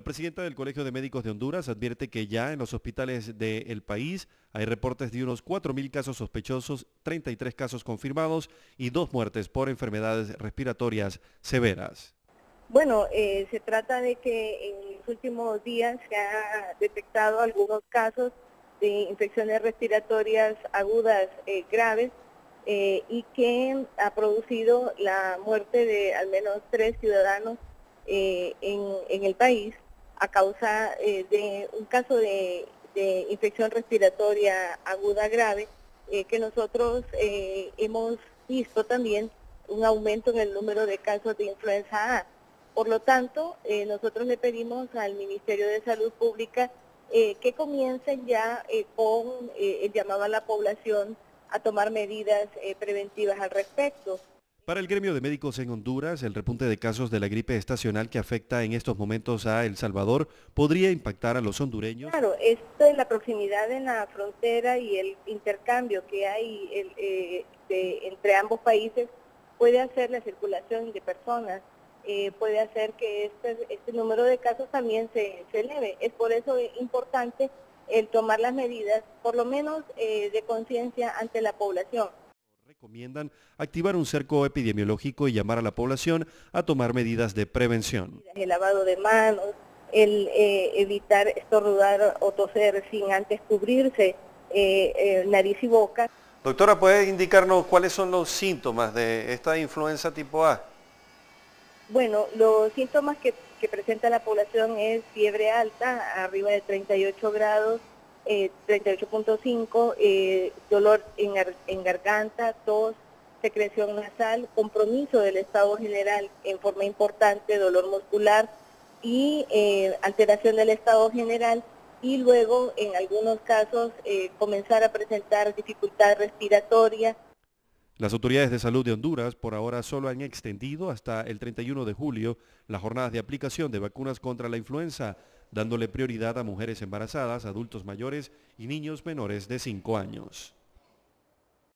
presidenta del Colegio de Médicos de Honduras advierte que ya en los hospitales del país hay reportes de unos 4.000 casos sospechosos, 33 casos confirmados y 2 muertes por enfermedades respiratorias severas. Bueno, se trata de que en los últimos días se ha detectado algunos casos de infecciones respiratorias agudas graves y que ha producido la muerte de al menos 3 ciudadanos en el país a causa de un caso de infección respiratoria aguda grave que nosotros hemos visto también un aumento en el número de casos de influenza A. Por lo tanto, nosotros le pedimos al Ministerio de Salud Pública que comiencen ya con el llamado a la población a tomar medidas preventivas al respecto. Para el gremio de médicos en Honduras, el repunte de casos de la gripe estacional que afecta en estos momentos a El Salvador podría impactar a los hondureños. Claro, esto es la proximidad en la frontera y el intercambio que hay entre ambos países puede hacer la circulación de personas, puede hacer que este número de casos también se eleve. Es por eso importante el tomar las medidas, por lo menos de conciencia ante la población. Recomiendan activar un cerco epidemiológico y llamar a la población a tomar medidas de prevención. El lavado de manos, el evitar estornudar o toser sin antes cubrirse nariz y boca. Doctora, ¿puede indicarnos cuáles son los síntomas de esta influenza tipo A? Bueno, los síntomas que presenta la población es fiebre alta, arriba de 38 grados, 38.5, dolor en garganta, tos, secreción nasal, compromiso del estado general en forma importante, dolor muscular y alteración del estado general, y luego en algunos casos comenzar a presentar dificultad respiratoria. Las autoridades de salud de Honduras por ahora solo han extendido hasta el 31 de julio las jornadas de aplicación de vacunas contra la influenza, dándole prioridad a mujeres embarazadas, adultos mayores y niños menores de 5 años.